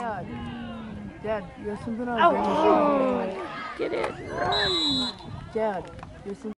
Dad. Dad, you have something on Oh, Granny's. get it, run. Dad, you have something.